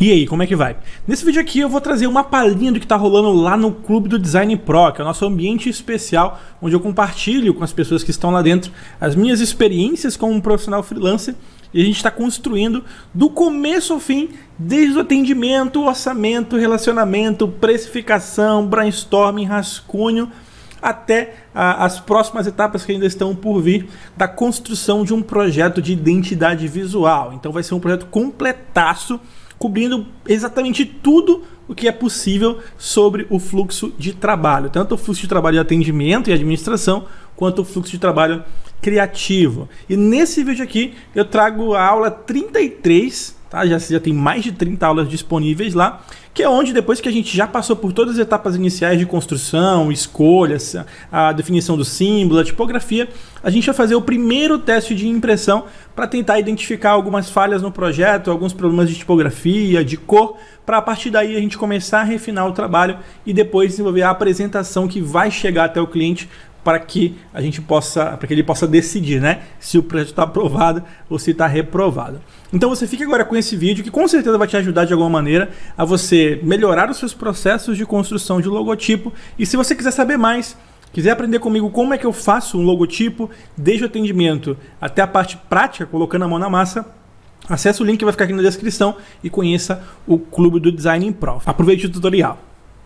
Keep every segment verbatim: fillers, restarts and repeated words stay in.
E aí, como é que vai? Nesse vídeo aqui eu vou trazer uma palhinha do que está rolando lá no Clube do Design Pro, que é o nosso ambiente especial, onde eu compartilho com as pessoas que estão lá dentro as minhas experiências como um profissional freelancer, e a gente está construindo do começo ao fim, desde o atendimento, orçamento, relacionamento, precificação, brainstorming, rascunho, até ah, as próximas etapas que ainda estão por vir da construção de um projeto de identidade visual. Então vai ser um projeto completaço, cobrindo exatamente tudo o que é possível sobre o fluxo de trabalho, tanto o fluxo de trabalho de atendimento e administração, quanto o fluxo de trabalho criativo. E nesse vídeo aqui eu trago a aula trinta e três, tá? já, já tem mais de trinta aulas disponíveis lá, que é onde, depois que a gente já passou por todas as etapas iniciais de construção, escolhas, a definição do símbolo, a tipografia, a gente vai fazer o primeiro teste de impressão para tentar identificar algumas falhas no projeto, alguns problemas de tipografia, de cor, para a partir daí a gente começar a refinar o trabalho e depois desenvolver a apresentação que vai chegar até o cliente, para que a gente possa, para que ele possa decidir, né, se o projeto está aprovado ou se está reprovado. Então você fica agora com esse vídeo que com certeza vai te ajudar de alguma maneira a você melhorar os seus processos de construção de logotipo. E se você quiser saber mais, quiser aprender comigo como é que eu faço um logotipo, desde o atendimento até a parte prática, colocando a mão na massa, acesse o link que vai ficar aqui na descrição e conheça o Clube do Design Pro. Aproveite o tutorial.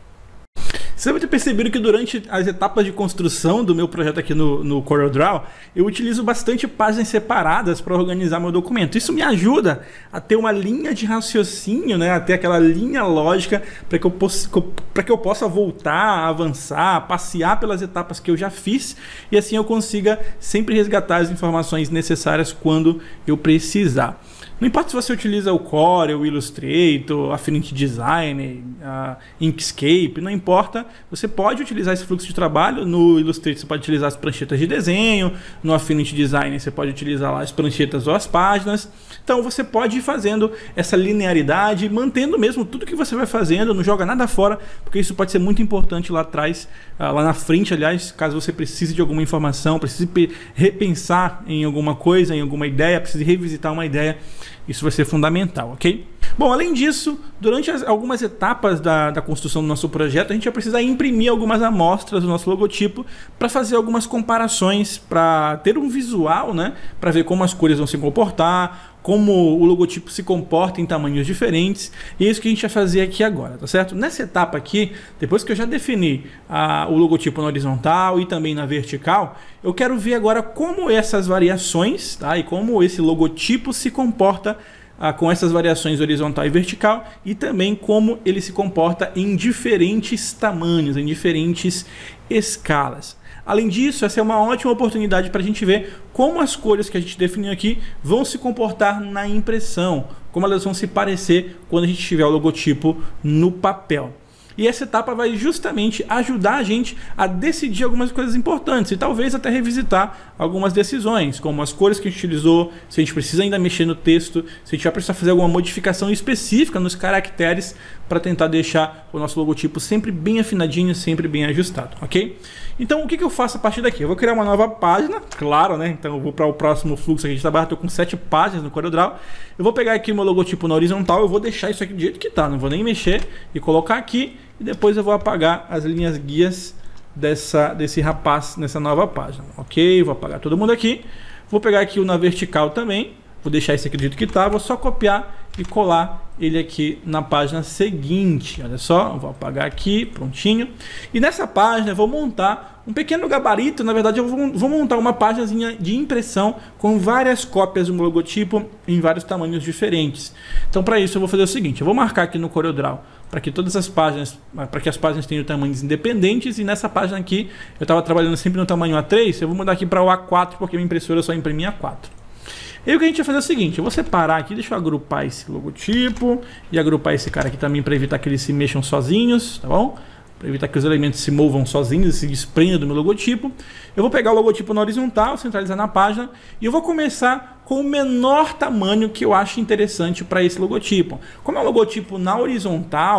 Você deve ter percebido que durante as etapas de construção do meu projeto aqui no, no CorelDRAW, eu utilizo bastante páginas separadas para organizar meu documento. Isso me ajuda a ter uma linha de raciocínio, né? A ter aquela linha lógica para que eu possa, para que eu possa voltar, avançar, passear pelas etapas que eu já fiz e assim eu consiga sempre resgatar as informações necessárias quando eu precisar. Não importa se você utiliza o Corel, o Illustrator, Affinity Design, a Inkscape, não importa. Você pode utilizar esse fluxo de trabalho. No Illustrator você pode utilizar as pranchetas de desenho, no Affinity Design você pode utilizar lá as pranchetas ou as páginas. Então você pode ir fazendo essa linearidade, mantendo mesmo tudo que você vai fazendo, não joga nada fora, porque isso pode ser muito importante lá atrás, lá na frente, aliás, caso você precise de alguma informação, precise repensar em alguma coisa, em alguma ideia, precise revisitar uma ideia. Isso vai ser fundamental, ok? Bom, além disso, durante as, algumas etapas da, da construção do nosso projeto, a gente vai precisar imprimir algumas amostras do nosso logotipo para fazer algumas comparações, para ter um visual, né? Para ver como as cores vão se comportar, como o logotipo se comporta em tamanhos diferentes. E é isso que a gente vai fazer aqui agora, tá certo? Nessa etapa aqui, depois que eu já defini a, o logotipo na horizontal e também na vertical, eu quero ver agora como essas variações, tá? E como esse logotipo se comporta ah, com essas variações horizontal e vertical, e também como ele se comporta em diferentes tamanhos, em diferentes escalas. Além disso, essa é uma ótima oportunidade para a gente ver como as cores que a gente definiu aqui vão se comportar na impressão, como elas vão se parecer quando a gente tiver o logotipo no papel. E essa etapa vai justamente ajudar a gente a decidir algumas coisas importantes e talvez até revisitar algumas decisões, como as cores que a gente utilizou, se a gente precisa ainda mexer no texto, se a gente vai precisar fazer alguma modificação específica nos caracteres para tentar deixar o nosso logotipo sempre bem afinadinho, sempre bem ajustado, ok? Então o que, que eu faço a partir daqui? Eu vou criar uma nova página, claro, né? Então eu vou para o próximo fluxo que a gente trabalha, estou com sete páginas no CorelDRAW. Eu vou pegar aqui o meu logotipo na horizontal, eu vou deixar isso aqui do jeito que está, não vou nem mexer e colocar aqui. E depois eu vou apagar as linhas guias dessa, desse rapaz nessa nova página. Ok, vou apagar todo mundo aqui. Vou pegar aqui o na vertical também. Vou deixar esse aqui do jeito que está. Vou só copiar e colar ele aqui na página seguinte. Olha só, vou apagar aqui, prontinho. E nessa página eu vou montar um pequeno gabarito. Na verdade eu vou, vou montar uma página de impressão com várias cópias do meu logotipo em vários tamanhos diferentes. Então para isso eu vou fazer o seguinte, eu vou marcar aqui no CorelDRAW para que todas as páginas, para que as páginas tenham tamanhos independentes, e nessa página aqui eu estava trabalhando sempre no tamanho A três, eu vou mudar aqui para o A quatro porque minha impressora só imprime A quatro. E aí o que a gente vai fazer é o seguinte, eu vou separar aqui, deixa eu agrupar esse logotipo e agrupar esse cara aqui também para evitar que eles se mexam sozinhos, tá bom? Para evitar que os elementos se movam sozinhos e se desprendam do meu logotipo. Eu vou pegar o logotipo na horizontal, centralizar na página, e eu vou começar com o menor tamanho que eu acho interessante para esse logotipo. Como é um logotipo na horizontal,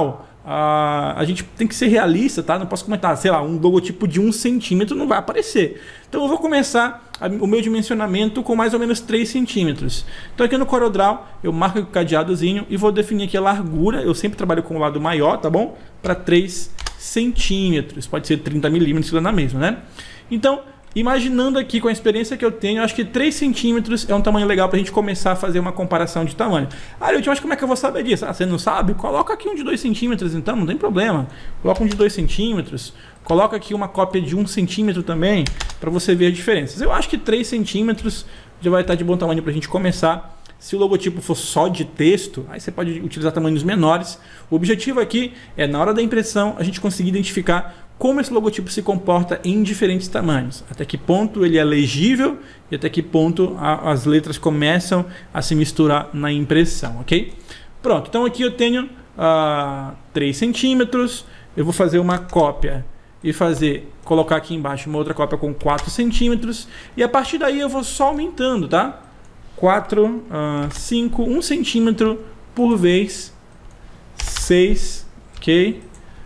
Uh, a gente tem que ser realista, tá? Não posso comentar, sei lá, um logotipo de um centímetro não vai aparecer. Então eu vou começar a, o meu dimensionamento com mais ou menos três centímetros. Então aqui no CorelDRAW eu marco o cadeadozinho e vou definir aqui a largura. Eu sempre trabalho com o lado maior, tá bom? Para três centímetros. Pode ser trinta milímetros, na mesma, né? Então, imaginando aqui com a experiência que eu tenho, eu acho que três centímetros é um tamanho legal para a gente começar a fazer uma comparação de tamanho. Ah, eu mas como é que eu vou saber disso? Ah, você não sabe? Coloca aqui um de dois centímetros então, não tem problema. Coloca um de dois centímetros. Coloca aqui uma cópia de um centímetro também, para você ver as diferenças. Eu acho que três centímetros já vai estar de bom tamanho para a gente começar. Se o logotipo for só de texto, aí você pode utilizar tamanhos menores. O objetivo aqui é, na hora da impressão, a gente conseguir identificar como esse logotipo se comporta em diferentes tamanhos. Até que ponto ele é legível e até que ponto a, as letras começam a se misturar na impressão, ok? Pronto, então aqui eu tenho uh, três centímetros. Eu vou fazer uma cópia e fazer, colocar aqui embaixo uma outra cópia com quatro centímetros. E a partir daí eu vou só aumentando, tá? quatro, cinco, um centímetro por vez, seis, ok?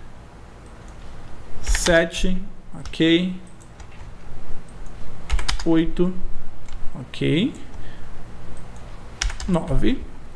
sete, ok? oito, ok? nove,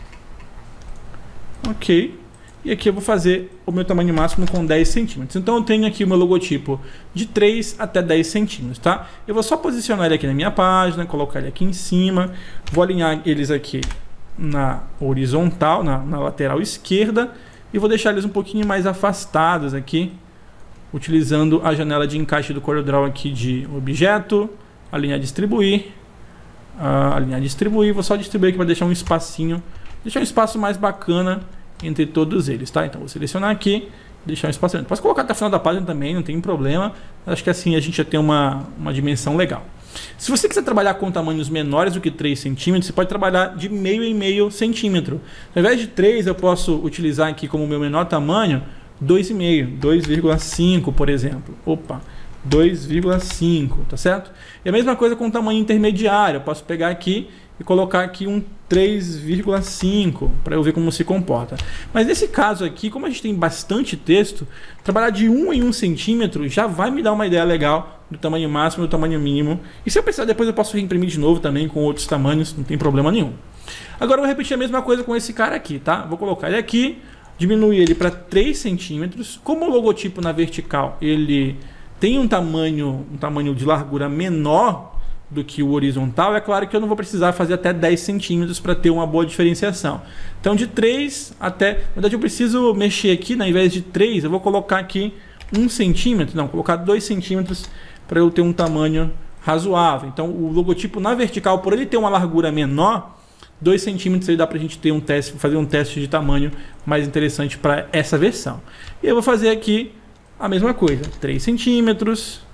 ok? E aqui eu vou fazer o meu tamanho máximo com dez centímetros. Então eu tenho aqui o meu logotipo de três até dez centímetros, tá? Eu vou só posicionar ele aqui na minha página, colocar ele aqui em cima, vou alinhar eles aqui na horizontal, na, na lateral esquerda, e vou deixar eles um pouquinho mais afastados aqui, utilizando a janela de encaixe do CorelDRAW aqui de objeto, alinhar distribuir, uh, alinhar distribuir, vou só distribuir aqui para deixar um espacinho, deixar um espaço mais bacana entre todos eles, tá? Então vou selecionar aqui, deixar um espaço. Posso colocar até o final da página também, não tem problema. Acho que assim a gente já tem uma, uma dimensão legal. Se você quiser trabalhar com tamanhos menores do que três centímetros, você pode trabalhar de meio em meio centímetro. Ao invés de três, eu posso utilizar aqui como meu menor tamanho dois vírgula cinco, dois vírgula cinco, por exemplo. Opa, dois vírgula cinco, tá certo? E a mesma coisa com o tamanho intermediário. Eu posso pegar aqui e colocar aqui um três vírgula cinco para eu ver como se comporta. Mas nesse caso aqui, como a gente tem bastante texto, trabalhar de um em um centímetro já vai me dar uma ideia legal do tamanho máximo e do tamanho mínimo. E se eu precisar, depois eu posso reimprimir de novo também com outros tamanhos, não tem problema nenhum. Agora eu vou repetir a mesma coisa com esse cara aqui, tá? Vou colocar ele aqui, diminuir ele para três centímetros. Como o logotipo na vertical ele tem um tamanho, um tamanho de largura menor do que o horizontal, é claro que eu não vou precisar fazer até dez centímetros para ter uma boa diferenciação. Então de três até... Na verdade eu preciso mexer aqui, né? Ao invés de três, eu vou colocar aqui um centímetro, não, colocar dois centímetros para eu ter um tamanho razoável. Então o logotipo na vertical, por ele ter uma largura menor, dois centímetros aí dá para a gente ter um teste, fazer um teste de tamanho mais interessante para essa versão. E eu vou fazer aqui a mesma coisa, três centímetros,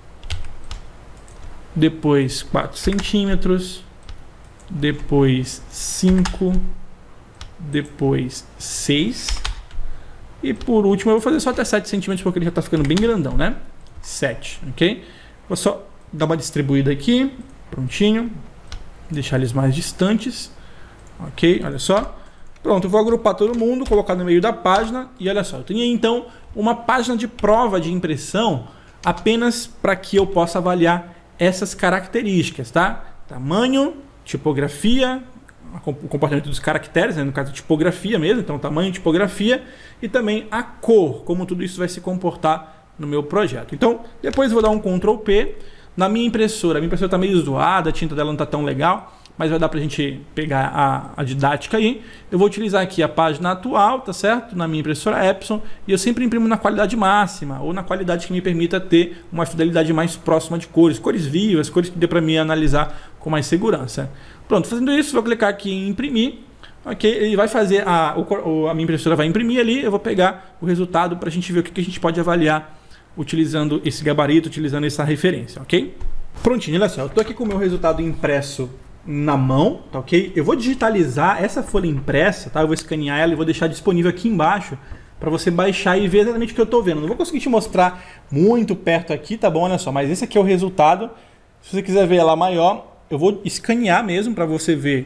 depois quatro centímetros, depois cinco, depois seis e por último eu vou fazer só até sete centímetros porque ele já está ficando bem grandão, né? sete, ok? Vou só dar uma distribuída aqui, prontinho, deixar eles mais distantes, ok? Olha só, pronto, eu vou agrupar todo mundo, colocar no meio da página e olha só, eu tenho então uma página de prova de impressão apenas para que eu possa avaliar essas características, tá? Tamanho, tipografia, o comportamento dos caracteres, né? No caso tipografia mesmo, então tamanho, tipografia e também a cor, como tudo isso vai se comportar no meu projeto. Então depois eu vou dar um control P na minha impressora. A minha impressora está meio zoada, a tinta dela não está tão legal, mas vai dar para a gente pegar a, a didática aí. Eu vou utilizar aqui a página atual, tá certo? Na minha impressora Epson, e eu sempre imprimo na qualidade máxima, ou na qualidade que me permita ter uma fidelidade mais próxima de cores, cores vivas, cores que dê para mim analisar com mais segurança. Pronto, fazendo isso, vou clicar aqui em imprimir, ok? Ele vai fazer, a, o, a minha impressora vai imprimir ali, eu vou pegar o resultado para a gente ver o que, que a gente pode avaliar utilizando esse gabarito, utilizando essa referência, ok? Prontinho, olha só, eu estou aqui com o meu resultado impresso na mão, tá ok? Eu vou digitalizar essa folha impressa, tá? Eu vou escanear ela e vou deixar disponível aqui embaixo para você baixar e ver exatamente o que eu estou vendo. Não vou conseguir te mostrar muito perto aqui, tá bom? Olha só, mas esse aqui é o resultado. Se você quiser ver ela maior, eu vou escanear mesmo para você ver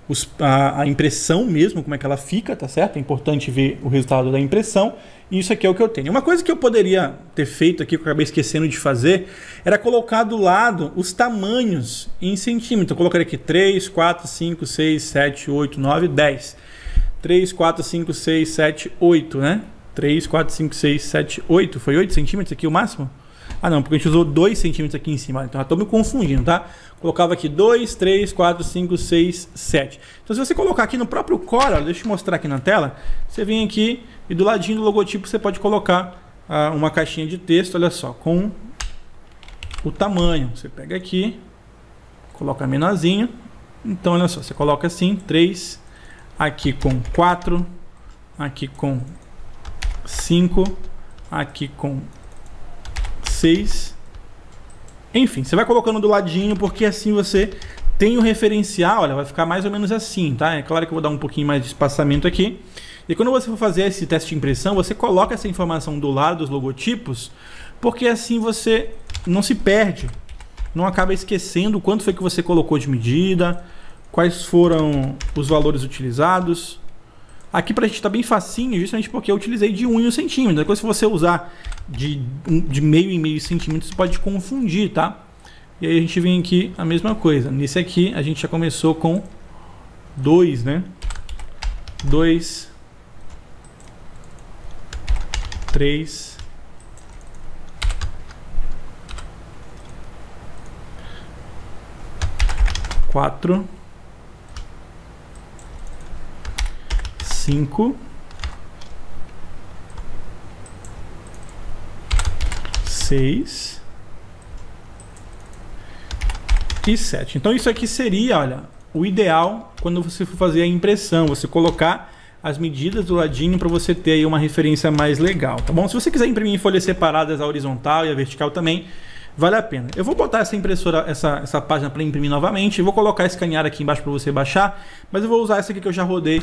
os, a, a impressão mesmo, como é que ela fica, tá certo? É importante ver o resultado da impressão. E isso aqui é o que eu tenho. Uma coisa que eu poderia ter feito aqui, que eu acabei esquecendo de fazer, era colocar do lado os tamanhos em centímetros. Eu colocaria aqui três, quatro, cinco, seis, sete, oito, nove, dez. três, quatro, cinco, seis, sete, oito, né? três, quatro, cinco, seis, sete, oito. Foi oito centímetros aqui o máximo? Ah não, porque a gente usou dois centímetros aqui em cima. Então já estou me confundindo, tá? Colocava aqui dois, três, quatro, cinco, seis, sete. Então se você colocar aqui no próprio Corel, deixa eu mostrar aqui na tela. Você vem aqui e do ladinho do logotipo você pode colocar ah, uma caixinha de texto, olha só, com o tamanho. Você pega aqui, coloca menorzinho. Então olha só, você coloca assim, três, aqui com quatro, aqui com cinco, aqui com seis. Enfim, você vai colocando do ladinho, porque assim você tem o referencial. Olha, vai ficar mais ou menos assim, tá? É claro que eu vou dar um pouquinho mais de espaçamento aqui. E quando você for fazer esse teste de impressão, você coloca essa informação do lado dos logotipos, porque assim você não se perde, não acaba esquecendo quanto foi que você colocou de medida, quais foram os valores utilizados. Aqui pra gente está bem facinho, justamente porque eu utilizei de um em um centímetro. Depois, se você usar de, de meio em meio centímetro, você pode confundir, tá? E aí a gente vem aqui a mesma coisa. Nesse aqui a gente já começou com dois, né? dois, três, quatro, cinco, seis e sete. Então isso aqui seria, olha, o ideal quando você for fazer a impressão, você colocar as medidas do ladinho para você ter aí uma referência mais legal, tá bom? Se você quiser imprimir em folhas separadas, a horizontal e a vertical também, vale a pena. Eu vou botar essa impressora, essa, essa página para imprimir novamente, eu vou colocar escanear aqui embaixo para você baixar, mas eu vou usar essa aqui que eu já rodei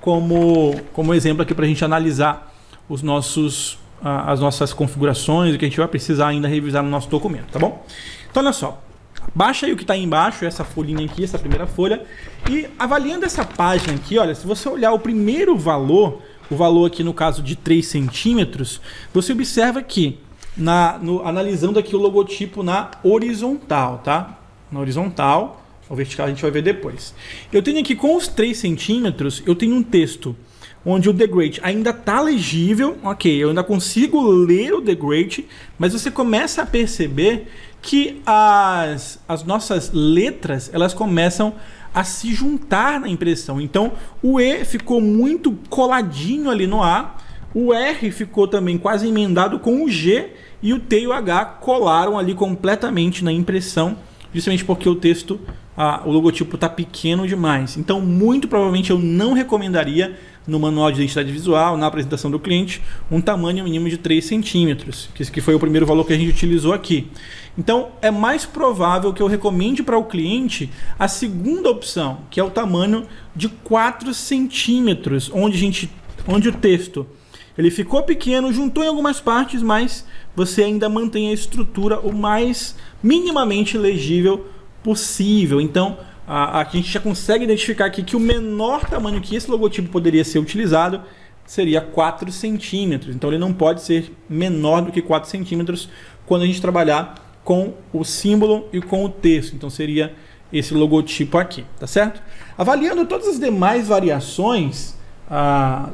como, como exemplo aqui para a gente analisar os nossos, as nossas configurações, o que a gente vai precisar ainda revisar no nosso documento, tá bom? Então olha só, baixa aí o que está aí embaixo, essa folhinha aqui, essa primeira folha, e avaliando essa página aqui, olha, se você olhar o primeiro valor, o valor aqui no caso de três centímetros, você observa que, na, no, analisando aqui o logotipo na horizontal, tá? Na horizontal, o vertical a gente vai ver depois. Eu tenho aqui com os três centímetros, eu tenho um texto onde o degradê ainda está legível, ok, eu ainda consigo ler o degradê, mas você começa a perceber que as, as nossas letras, elas começam a se juntar na impressão. Então, o E ficou muito coladinho ali no A, o R ficou também quase emendado com o G, e o T e o H colaram ali completamente na impressão, justamente porque o texto, ah, o logotipo está pequeno demais. Então, muito provavelmente eu não recomendaria no manual de identidade visual, na apresentação do cliente, um tamanho mínimo de três centímetros, que foi o primeiro valor que a gente utilizou aqui. Então, é mais provável que eu recomende para o cliente a segunda opção, que é o tamanho de quatro centímetros, onde, a gente, onde o texto ele ficou pequeno, juntou em algumas partes, mas você ainda mantém a estrutura o mais minimamente legível possível. Então, a, a gente já consegue identificar aqui que o menor tamanho que esse logotipo poderia ser utilizado seria quatro centímetros. Então, ele não pode ser menor do que quatro centímetros quando a gente trabalhar com o símbolo e com o texto. Então, seria esse logotipo aqui, tá certo? Avaliando todas as demais variações ah,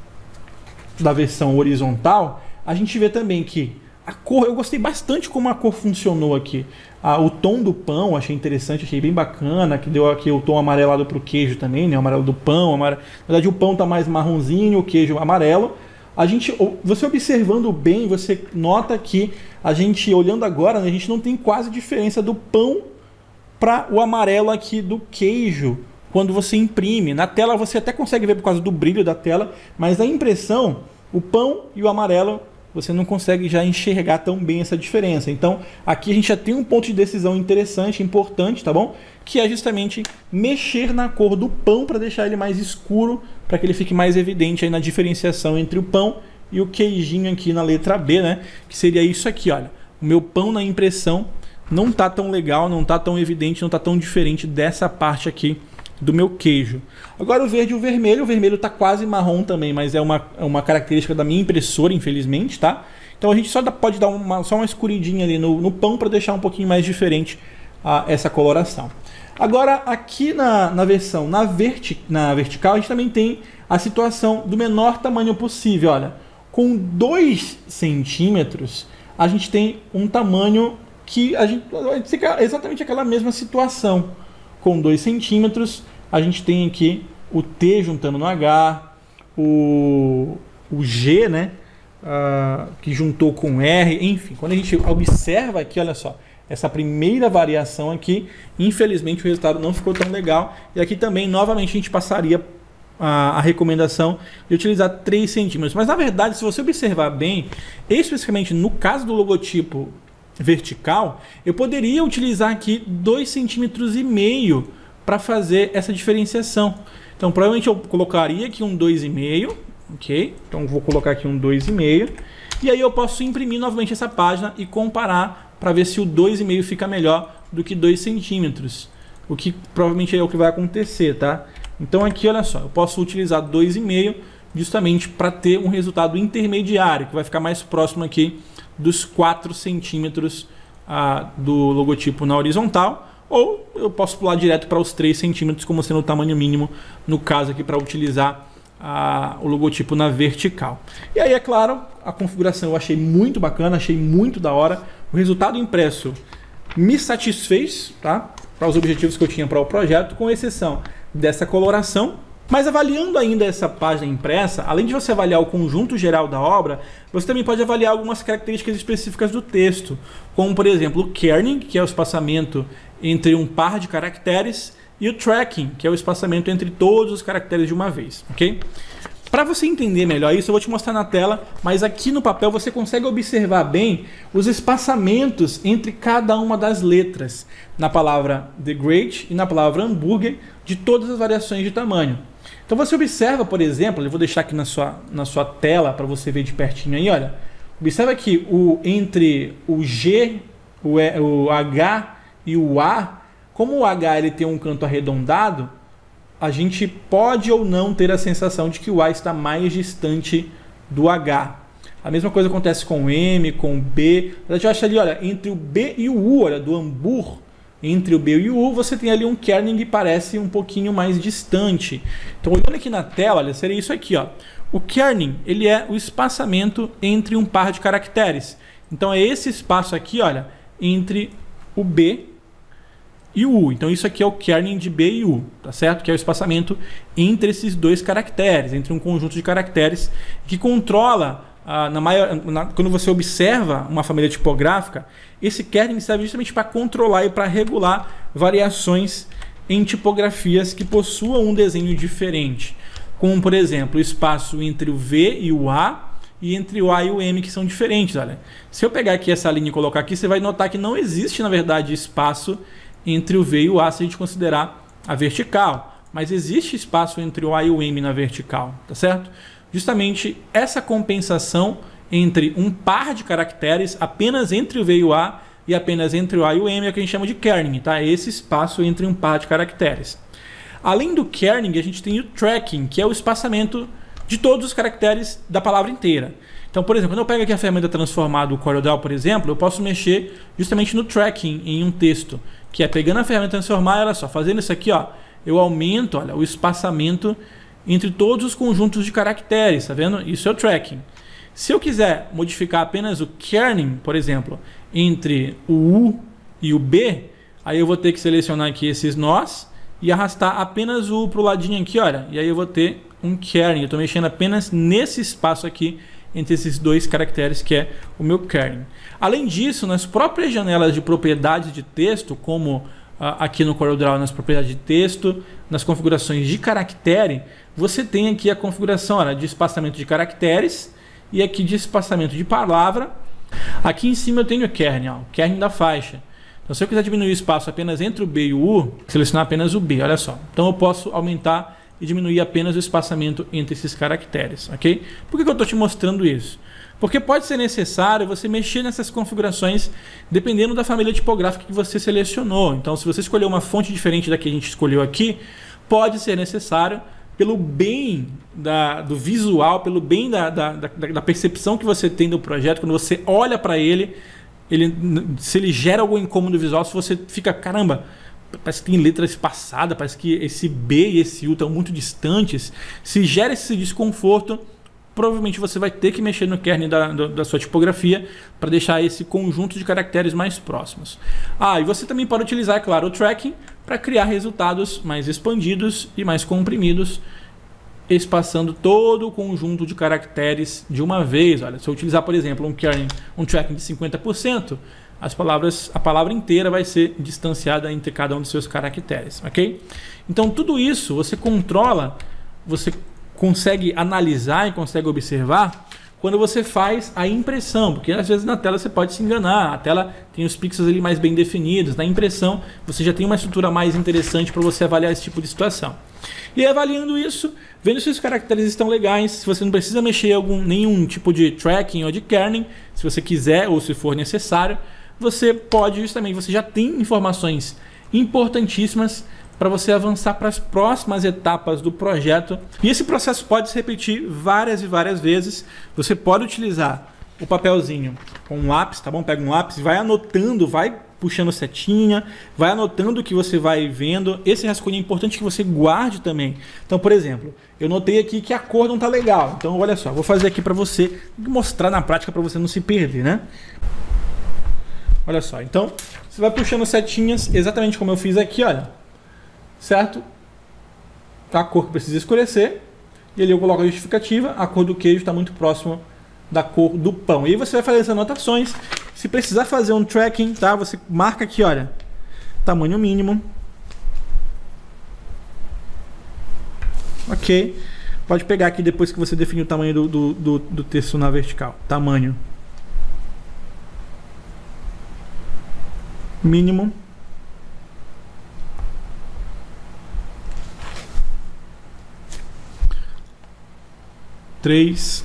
da versão horizontal, a gente vê também que a cor, eu gostei bastante como a cor funcionou aqui. Ah, o tom do pão, achei interessante, achei bem bacana, que deu aqui o tom amarelado para o queijo também, né? O amarelo do pão, amare... na verdade o pão está mais marronzinho, o queijo amarelo. A gente, você observando bem, você nota que a gente, olhando agora, né, a gente não tem quase diferença do pão para o amarelo aqui do queijo quando você imprime. Na tela você até consegue ver por causa do brilho da tela, mas na impressão, o pão e o amarelo você não consegue já enxergar tão bem essa diferença. Então, aqui a gente já tem um ponto de decisão interessante, importante, tá bom? Que é justamente mexer na cor do pão para deixar ele mais escuro, para que ele fique mais evidente aí na diferenciação entre o pão e o queijinho aqui na letra B, né? Que seria isso aqui, olha. O meu pão na impressão não tá tão legal, não tá tão evidente, não tá tão diferente dessa parte aqui do meu queijo. Agora o verde e o vermelho, o vermelho está quase marrom também, mas é uma, é uma característica da minha impressora, infelizmente, tá? Então a gente só dá, pode dar uma, só uma escuridinha ali no, no pão para deixar um pouquinho mais diferente a, essa coloração. Agora aqui na, na versão na, verti, na vertical a gente também tem a situação do menor tamanho possível. Olha, com dois centímetros a gente tem um tamanho que a gente fica exatamente aquela mesma situação. Com dois centímetros a gente tem aqui o T juntando no H, o, o G, né? Uh, que juntou com R, enfim, quando a gente observa aqui, olha só, essa primeira variação aqui, infelizmente o resultado não ficou tão legal, e aqui também, novamente, a gente passaria a, a recomendação de utilizar três centímetros, mas na verdade, se você observar bem, especificamente no caso do logotipo vertical, eu poderia utilizar aqui dois centímetros e meio para fazer essa diferenciação. Então, provavelmente eu colocaria aqui um dois vírgula cinco, ok? Então vou colocar aqui um dois vírgula cinco e aí eu posso imprimir novamente essa página e comparar para ver se o dois vírgula cinco fica melhor do que dois centímetros, o que provavelmente é o que vai acontecer, tá? Então aqui, olha só, eu posso utilizar dois vírgula cinco justamente para ter um resultado intermediário, que vai ficar mais próximo aqui dos quatro centímetros ah, do logotipo na horizontal, ou eu posso pular direto para os três centímetros como sendo o tamanho mínimo, no caso aqui para utilizar A, o logotipo na vertical. E aí, é claro, a configuração eu achei muito bacana, achei muito da hora. O resultado impresso me satisfez, tá? Para os objetivos que eu tinha para o projeto, com exceção dessa coloração. Mas avaliando ainda essa página impressa, além de você avaliar o conjunto geral da obra, você também pode avaliar algumas características específicas do texto, como por exemplo o kerning, que é o espaçamento entre um par de caracteres, e o tracking, que é o espaçamento entre todos os caracteres de uma vez, ok? Para você entender melhor isso, eu vou te mostrar na tela, mas aqui no papel você consegue observar bem os espaçamentos entre cada uma das letras, na palavra The Great e na palavra hambúrguer, de todas as variações de tamanho. Então você observa, por exemplo, eu vou deixar aqui na sua, na sua tela para você ver de pertinho aí, olha, observa que o, entre o G, o, e, o H e o A, como o H ele tem um canto arredondado, a gente pode ou não ter a sensação de que o A está mais distante do H. A mesma coisa acontece com o M, com o B. A gente acha ali, olha, entre o B e o U, olha, do hambúrguer, entre o B e o U, você tem ali um kerning que parece um pouquinho mais distante. Então, olhando aqui na tela, olha, seria isso aqui, ó. O kerning, ele é o espaçamento entre um par de caracteres. Então, é esse espaço aqui, olha, entre o B e o U. Então isso aqui é o kerning de B e U, tá certo? Que é o espaçamento entre esses dois caracteres, entre um conjunto de caracteres que controla, ah, na maior, na, quando você observa uma família tipográfica, esse kerning serve justamente para controlar e para regular variações em tipografias que possuam um desenho diferente. Como, por exemplo, o espaço entre o V e o A e entre o A e o M, que são diferentes. Olha, se eu pegar aqui essa linha e colocar aqui, você vai notar que não existe, na verdade, espaço entre o V e o A se a gente considerar a vertical, mas existe espaço entre o A e o M na vertical, tá certo? Justamente essa compensação entre um par de caracteres apenas entre o V e o A e apenas entre o A e o M é o que a gente chama de kerning, tá? Esse espaço entre um par de caracteres. Além do kerning, a gente tem o tracking, que é o espaçamento de todos os caracteres da palavra inteira. Então, por exemplo, quando eu pego aqui a ferramenta transformar do CorelDRAW, por exemplo, eu posso mexer justamente no tracking em um texto, que é pegando a ferramenta transformar, olha só, fazendo isso aqui, ó, eu aumento, olha, o espaçamento entre todos os conjuntos de caracteres, tá vendo? Isso é o tracking. Se eu quiser modificar apenas o kerning, por exemplo, entre o U e o B, aí eu vou ter que selecionar aqui esses nós e arrastar apenas o U para o ladinho aqui, olha, e aí eu vou ter um kerning. Eu estou mexendo apenas nesse espaço aqui entre esses dois caracteres, que é o meu kerning. Além disso, nas próprias janelas de propriedades de texto, como ah, aqui no CorelDRAW, nas propriedades de texto, nas configurações de caractere, você tem aqui a configuração, olha, de espaçamento de caracteres e aqui de espaçamento de palavra. Aqui em cima eu tenho o kerning, ó, o kerning da faixa. Então, se eu quiser diminuir o espaço apenas entre o B e o U, selecionar apenas o B, olha só. Então eu posso aumentar e diminuir apenas o espaçamento entre esses caracteres, ok? Por que que eu estou te mostrando isso? Porque pode ser necessário você mexer nessas configurações dependendo da família tipográfica que você selecionou. Então, se você escolher uma fonte diferente da que a gente escolheu aqui, pode ser necessário pelo bem da, do visual, pelo bem da, da, da, da percepção que você tem do projeto. Quando você olha para ele, ele, se ele gera algum incômodo visual, se você fica, caramba, parece que tem letra espaçada, parece que esse B e esse U estão muito distantes, se gera esse desconforto, provavelmente você vai ter que mexer no kernel da, da sua tipografia para deixar esse conjunto de caracteres mais próximos. Ah, e você também pode utilizar, é claro, o tracking para criar resultados mais expandidos e mais comprimidos, espaçando todo o conjunto de caracteres de uma vez. Olha, se eu utilizar, por exemplo, um kernel, um tracking de cinquenta por cento, as palavras, a palavra inteira vai ser distanciada entre cada um dos seus caracteres, ok? Então tudo isso você controla, você consegue analisar e consegue observar quando você faz a impressão, porque às vezes na tela você pode se enganar, a tela tem os pixels ali mais bem definidos, na impressão você já tem uma estrutura mais interessante para você avaliar esse tipo de situação. E avaliando isso, vendo se os caracteres estão legais, se você não precisa mexer algum, nenhum tipo de tracking ou de kerning, se você quiser ou se for necessário, você pode justamente, você já tem informações importantíssimas para você avançar para as próximas etapas do projeto. E esse processo pode se repetir várias e várias vezes. Você pode utilizar o papelzinho com um lápis, tá bom? Pega um lápis, vai anotando, vai puxando setinha, vai anotando o que você vai vendo. Esse rascunho é importante que você guarde também. Então, por exemplo, eu notei aqui que a cor não tá legal. Então, olha só, vou fazer aqui para você, mostrar na prática para você não se perder, né? Olha só, então, você vai puxando setinhas, exatamente como eu fiz aqui, olha. Certo? A cor que precisa escurecer. E ali eu coloco a justificativa. A cor do queijo está muito próximo da cor do pão. E aí você vai fazer essas anotações. Se precisar fazer um tracking, tá? Você marca aqui, olha. Tamanho mínimo. Ok. Pode pegar aqui depois que você definir o tamanho do, do, do, do texto na vertical. Tamanho mínimo. três.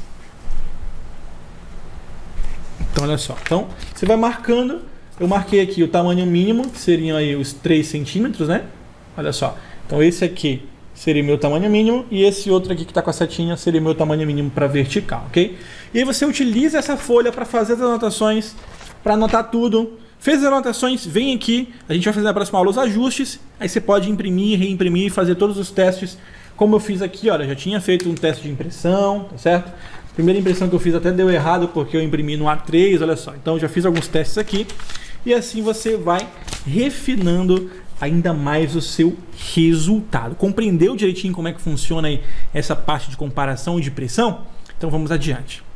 Então, olha só. Então, você vai marcando. Eu marquei aqui o tamanho mínimo, que seriam aí os três centímetros, né? Olha só. Então, esse aqui seria meu tamanho mínimo. E esse outro aqui que está com a setinha seria meu tamanho mínimo para vertical, ok? E aí você utiliza essa folha para fazer as anotações, para anotar tudo. Fez as anotações, vem aqui. A gente vai fazer na próxima aula os ajustes. Aí você pode imprimir, reimprimir, fazer todos os testes. Como eu fiz aqui, olha, já tinha feito um teste de impressão, tá certo? A primeira impressão que eu fiz até deu errado porque eu imprimi no A três, olha só. Então já fiz alguns testes aqui e assim você vai refinando ainda mais o seu resultado. Compreendeu direitinho como é que funciona aí essa parte de comparação e de impressão? Então vamos adiante.